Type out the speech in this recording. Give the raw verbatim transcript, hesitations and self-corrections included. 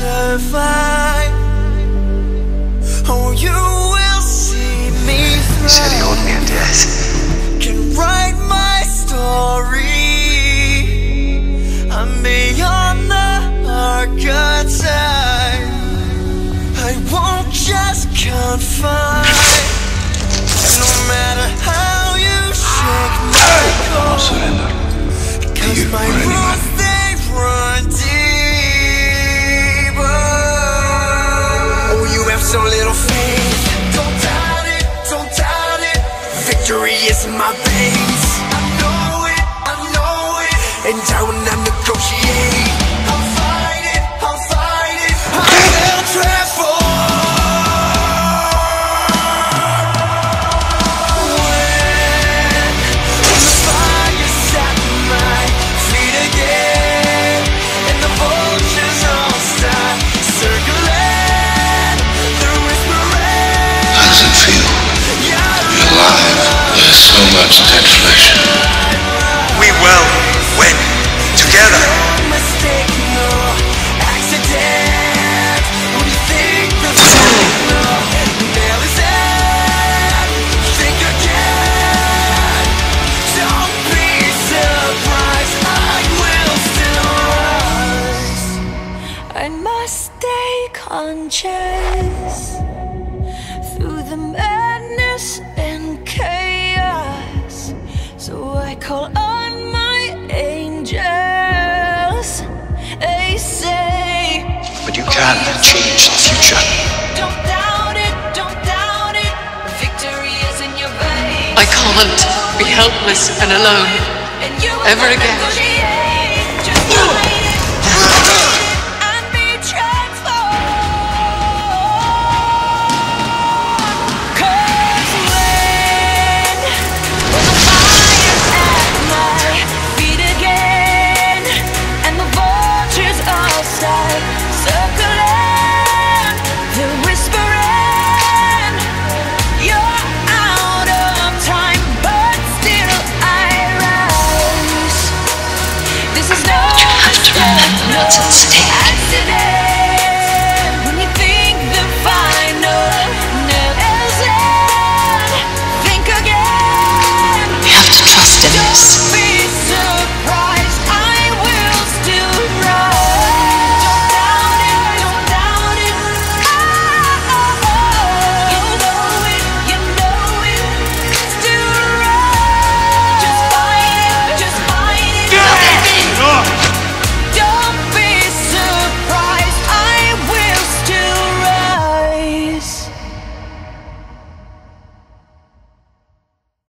survive. Oh, you will see me through. He said he owed me a debt. Can write my story. I'm beyond the archetype. I won't just confine. No matter how you shake my No surrender. To you or anyone. they run deeper. Oh, you have so little faith. Don't doubt it, don't doubt it. Victory is in my veins. I know it, I know it. And I will not negotiate. I'll fight it, I'll fight it. I will transform. So much dead flesh. We will win together. Mistake, no accident. When you think the no nail is in, think again. Don't be surprised, I will still rise. I must stay conscious through the madness and chaos. So I call on my angels. They say, But you can change the future. don't doubt it, don't doubt it. Victory is in your veins. I can't be helpless and alone And you ever again. just fight it, fight it, and be transformed. 'Cause when when the fire's at my feet again, and the vultures outside circling, they're whispering, you're out of time, but still I rise. This is no You have to remember what's at stake.